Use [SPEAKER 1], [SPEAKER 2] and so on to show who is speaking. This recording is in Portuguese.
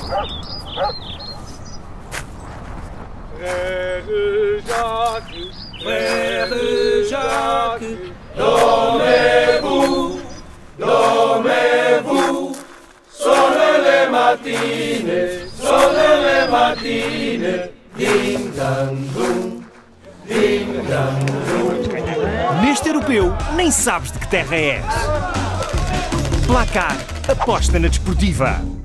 [SPEAKER 1] Frère Jacques, dormez-vous, dormez-vous, sonne les matines, ding-dang-dum, ding-dang-dum.
[SPEAKER 2] Neste europeu, nem sabes de que terra és. Placar, aposta na desportiva.